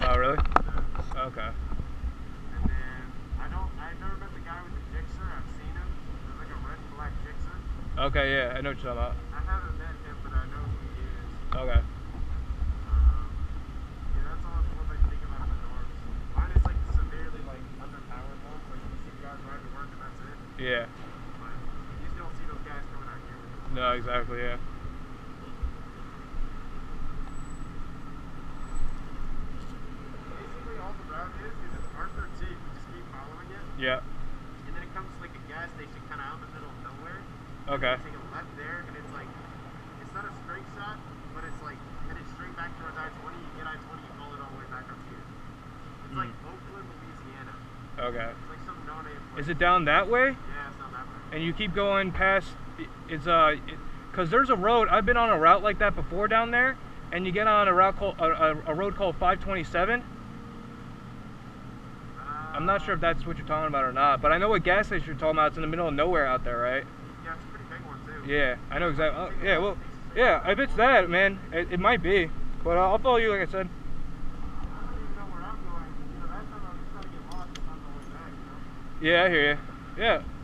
Oh, really? Yeah. Okay. And then I never met the guy with the Gixxer. I've seen him. There's like a red and black Gixxer. Okay, yeah, I know what you're talking I haven't met him, but I know who he is. about. Okay. Yeah, that's all the ones I can think about in the norms. Mine is like severely like underpowered ones. Like you see guys riding to work and that's it. Yeah. But you just don't see those guys coming out here with them. No, exactly, yeah. Basically all the route is it's R13. We just keep following it. Yeah. And then it comes to like a gas station kind of out in the middle of nowhere. Okay. You take a left there and it's like, it's not a straight shot, but it's like headed straight back towards I-20. You get I-20, you follow it all the way back up here. It's like Oakland, Louisiana. Okay. It's like some no-name place. Is it down that way? Yeah, it's down that way. And you keep going past, because there's a road, I've been on a route like that before down there, and you get on a route called, a road called 527. I'm not sure if that's what you're talking about or not, but I know what gas station you're talking about. It's in the middle of nowhere out there, right? Yeah, it's a pretty big one too. Yeah, I know exactly. Oh, yeah, well, yeah, if it's that, man, it might be. But I'll follow you, like I said. I don't even know where I'm going. You know, that time I was trying to get lost and on the way back, you know? Yeah, I hear you. Yeah.